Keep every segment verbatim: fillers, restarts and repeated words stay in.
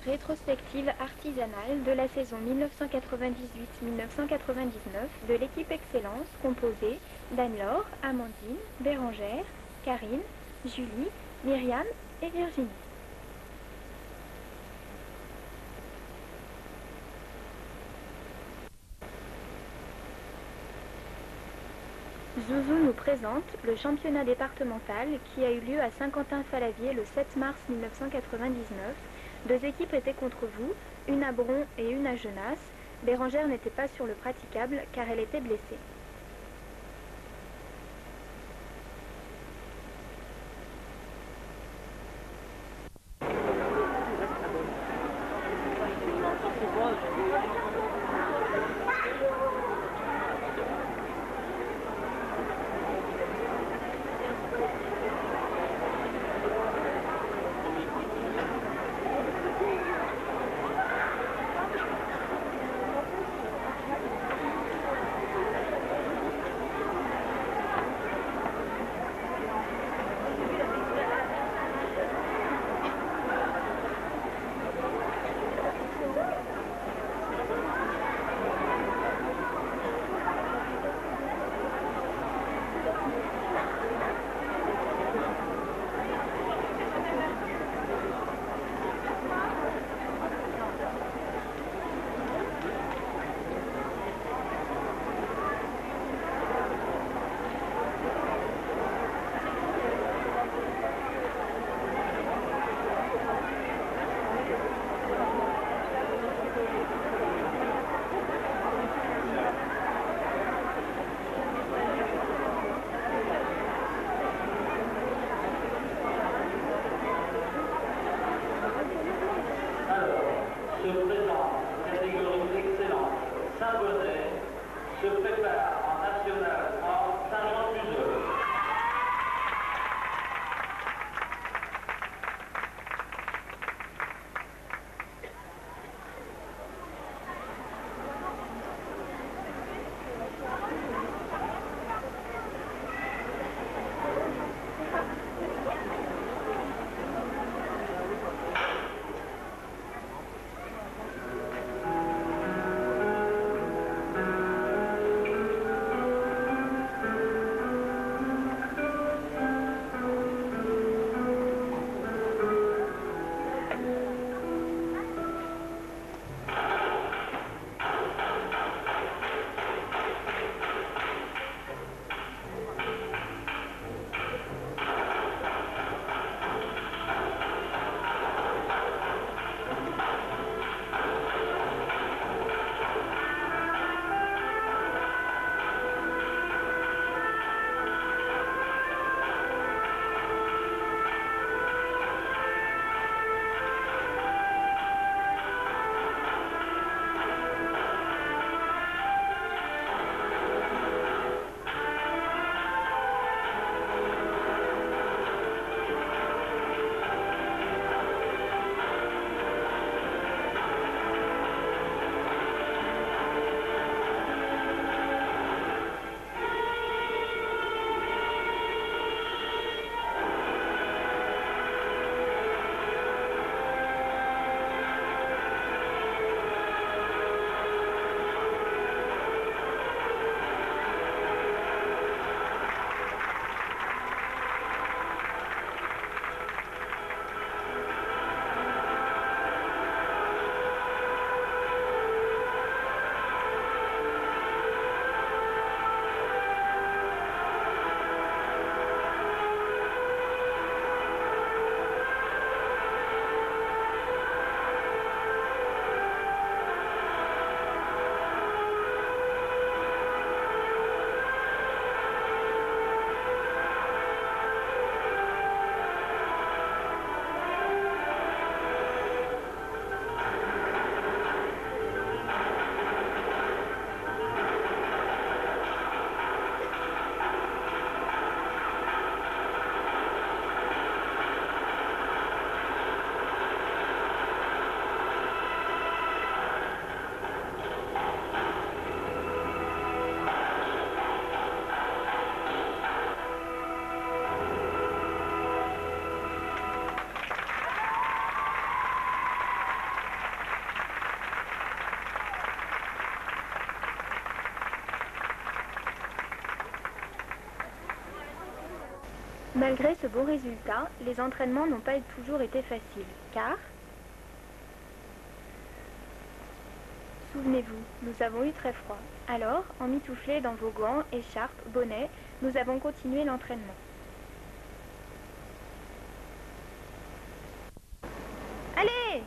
Rétrospective artisanale de la saison mille neuf cent quatre-vingt-dix-huit mille neuf cent quatre-vingt-dix-neuf de l'équipe Excellence composée d'Anne-Laure, Amandine, Bérangère, Karine, Julie, Myriam et Virginie. Zouzou nous présente le championnat départemental qui a eu lieu à Saint-Quentin-Fallavier le sept mars mille neuf cent quatre-vingt-dix-neuf. Deux équipes étaient contre vous, une à Bron et une à Genasse. Bérangère n'était pas sur le praticable car elle était blessée. Se prépare en national en Saint-Jean-du-Zeu. Malgré ce bon résultat, les entraînements n'ont pas toujours été faciles, car, souvenez-vous, nous avons eu très froid. Alors, emmitouflés dans vos gants, écharpes, bonnets, nous avons continué l'entraînement. Allez!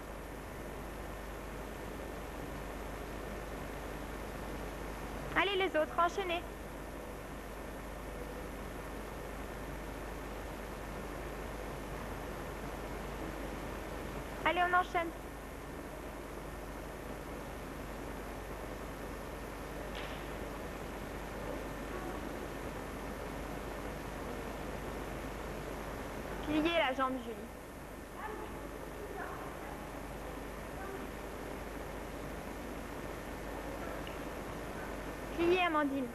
Allez les autres, enchaînez! Allez, on enchaîne! Pliez la jambe, Julie. Pliez, Amandine.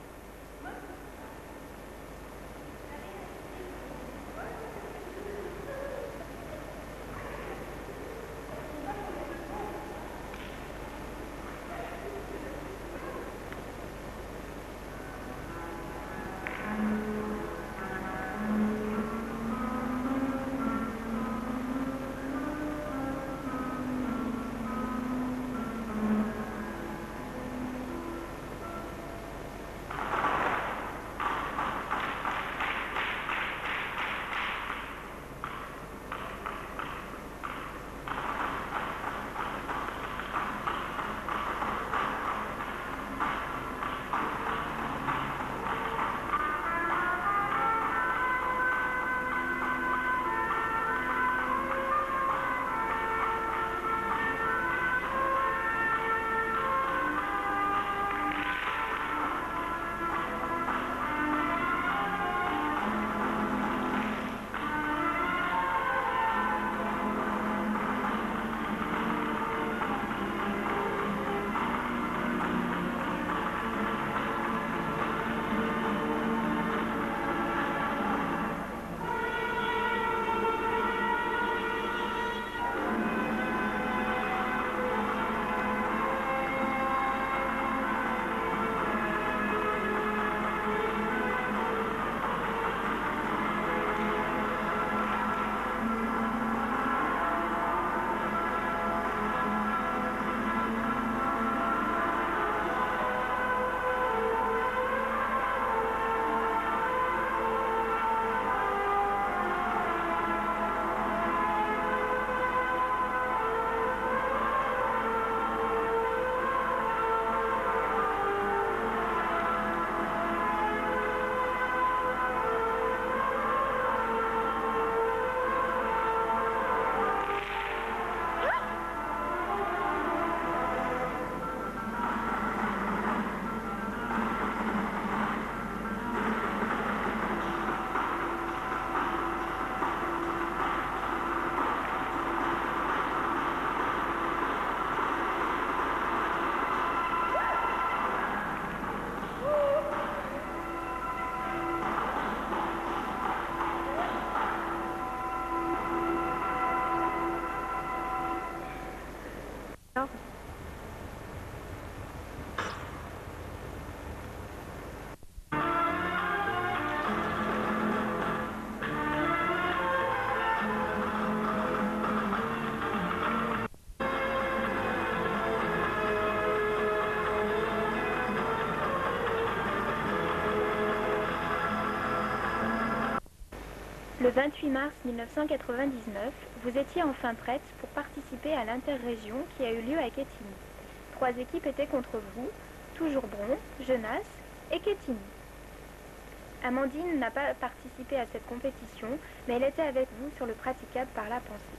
Le vingt-huit mars mille neuf cent quatre-vingt-dix-neuf, vous étiez enfin prête pour participer à l'interrégion qui a eu lieu à Quetigny. Trois équipes étaient contre vous, Toujours Bron, Genasse et Quetigny. Amandine n'a pas participé à cette compétition, mais elle était avec vous sur le praticable par la pensée.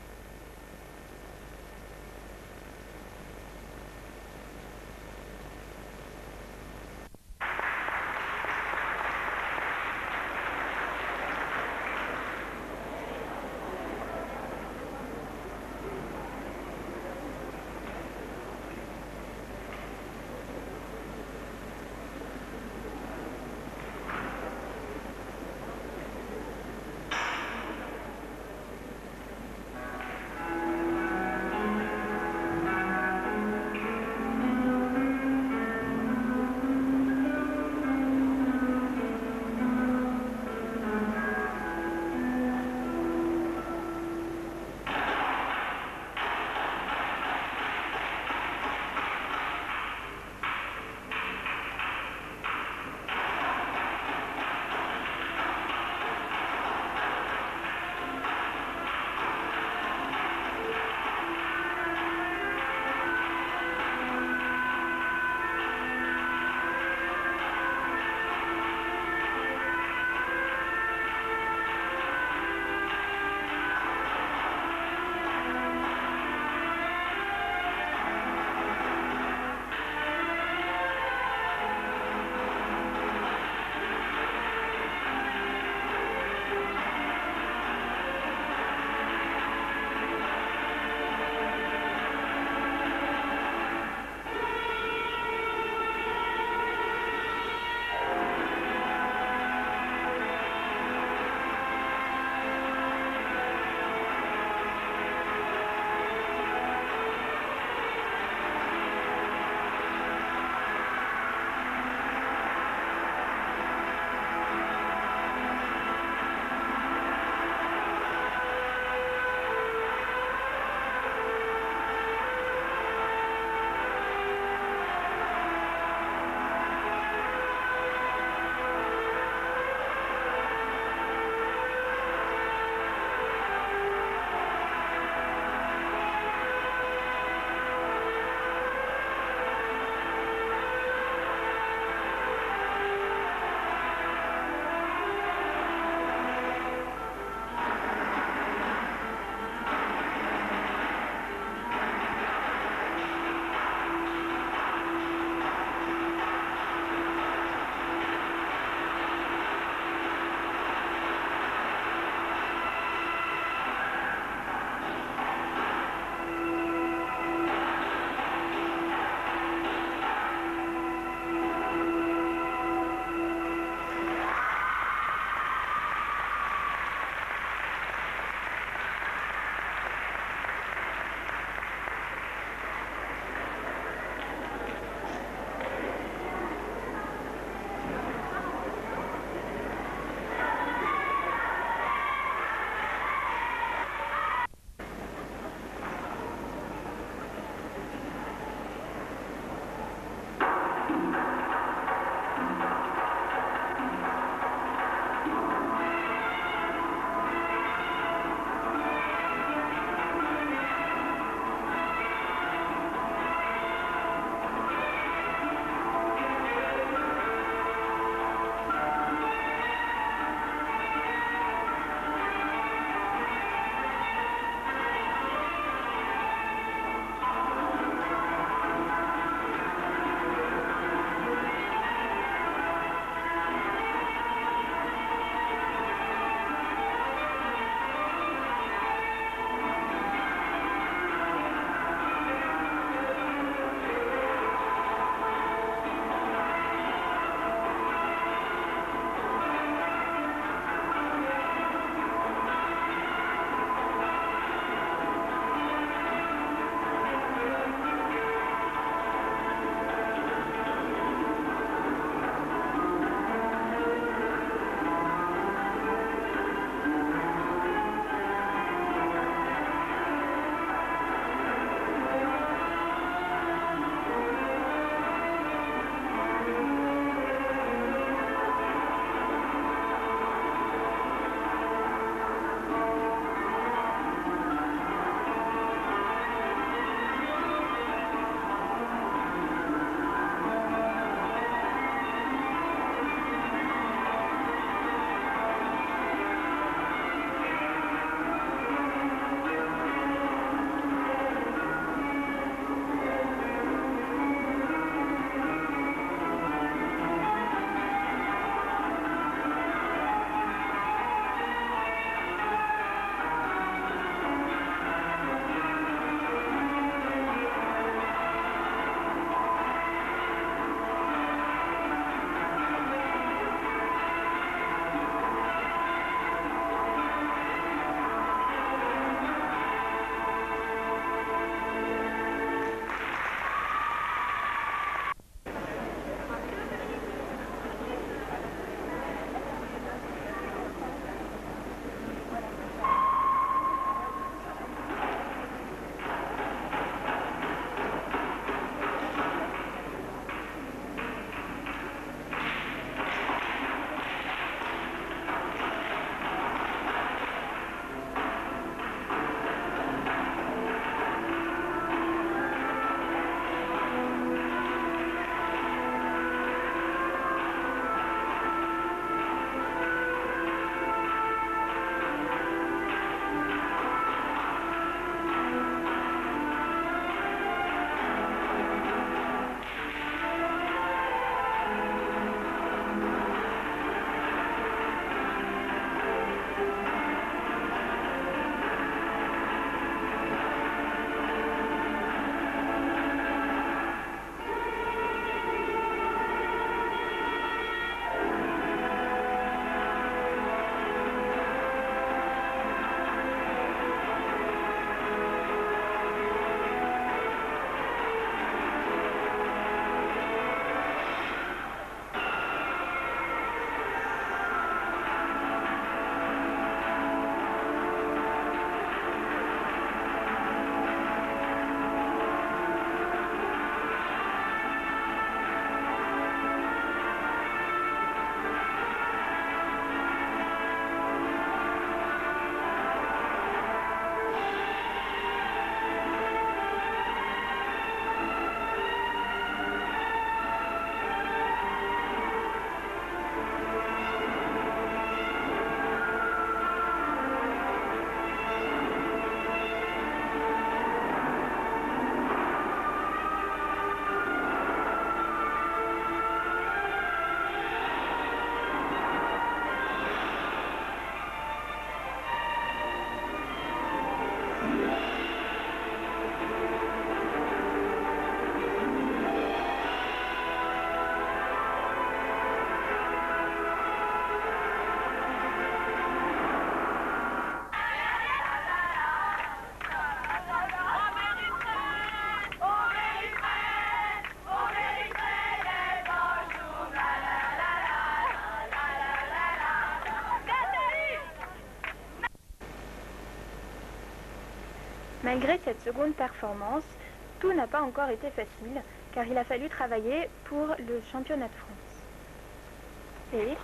Malgré cette seconde performance, tout n'a pas encore été facile, car il a fallu travailler pour le championnat de France. Et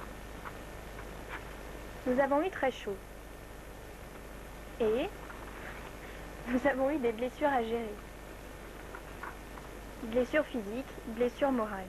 nous avons eu très chaud. Et nous avons eu des blessures à gérer. Blessures physiques, blessures morales.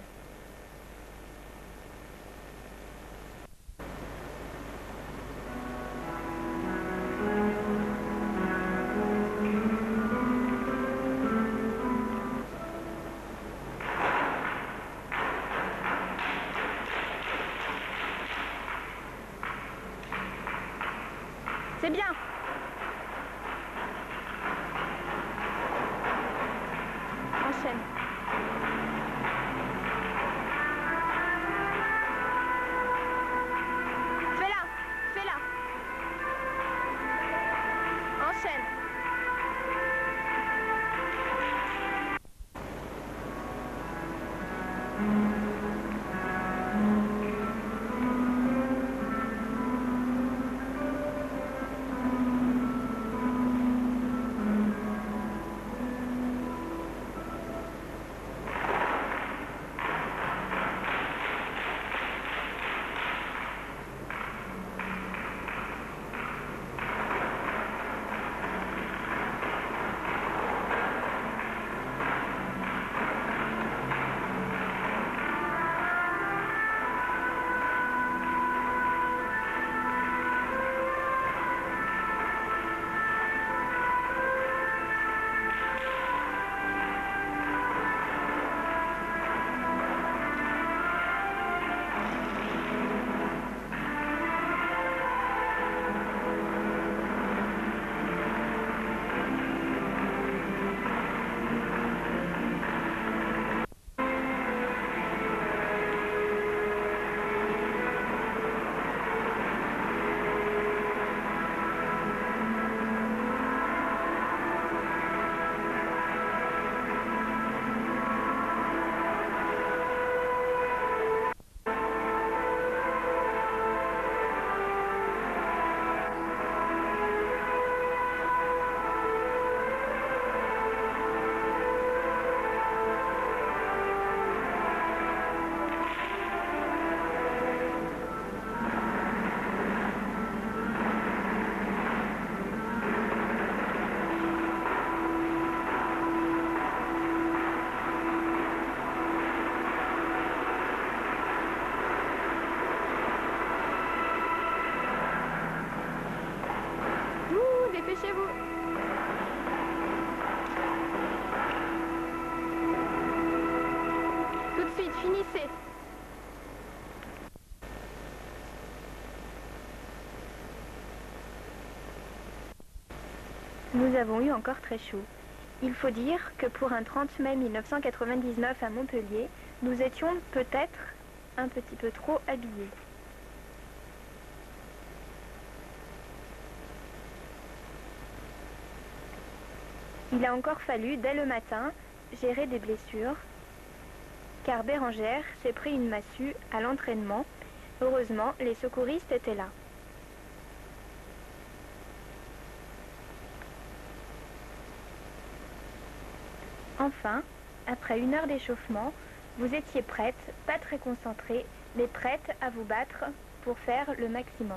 C'est bien. Enchaîne. Fais-la, fais-la. Enchaîne. Dépêchez-vous. Tout de suite, finissez. Nous avons eu encore très chaud. Il faut dire que pour un trente mai mille neuf cent quatre-vingt-dix-neuf à Montpellier, nous étions peut-être un petit peu trop habillés. Il a encore fallu, dès le matin, gérer des blessures, car Bérengère s'est pris une massue à l'entraînement. Heureusement, les secouristes étaient là. Enfin, après une heure d'échauffement, vous étiez prête, pas très concentrée, mais prête à vous battre pour faire le maximum.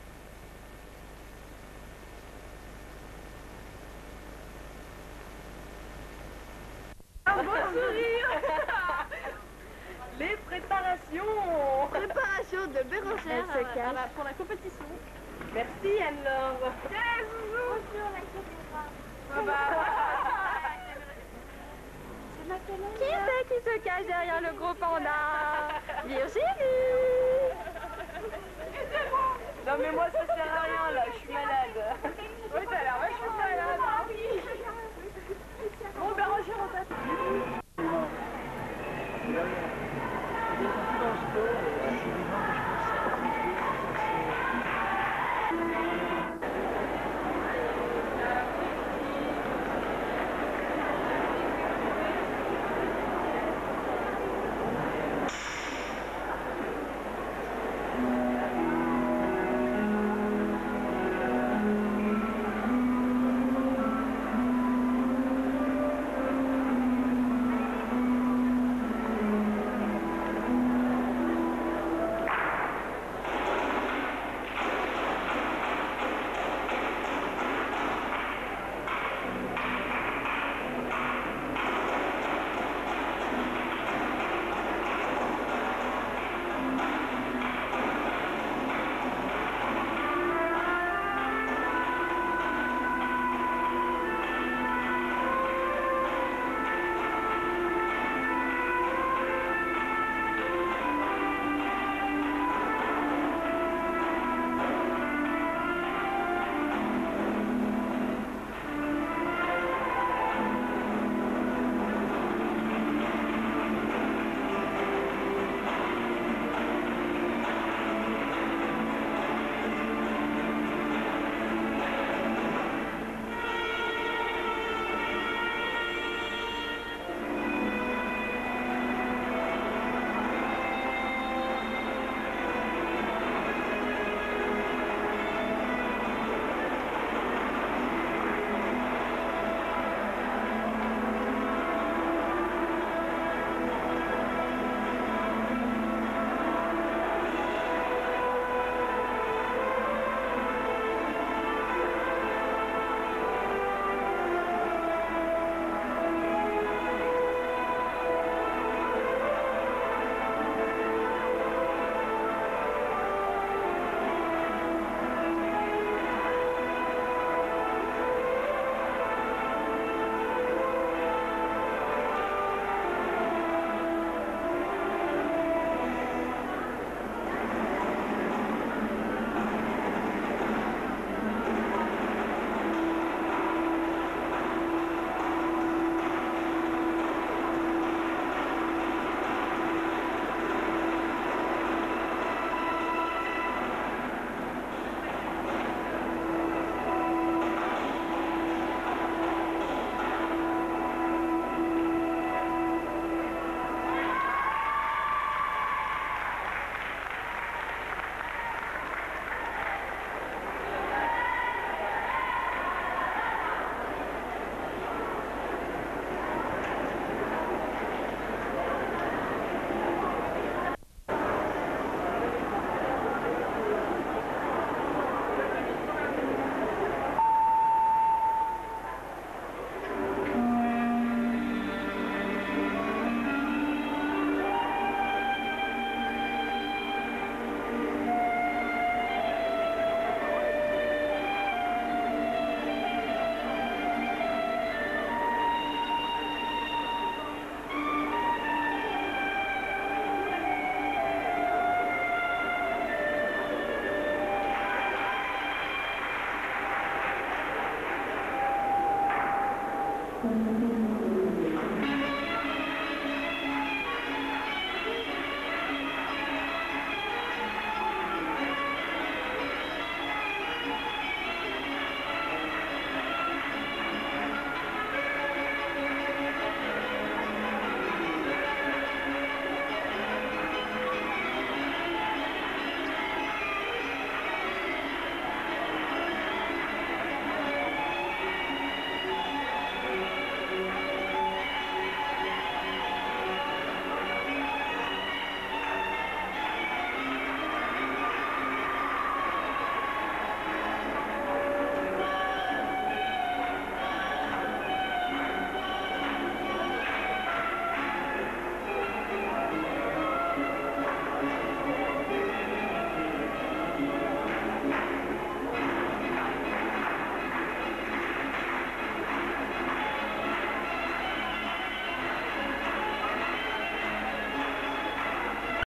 Un beau sourire. Les préparations Préparation de Bérengère Elle se cache. pour la compétition. Merci Anne-Laure. Bonjour la caméra. Bye bye. C'est ma caméra. Qui c'est qui se cache derrière le gros panda? Virginie! Non mais moi ça sert à rien là, je suis malade. Oui t'as l'air vachement malade. Ah oui. Bon Bérengère on t'attend. Il est sorti dans le sport.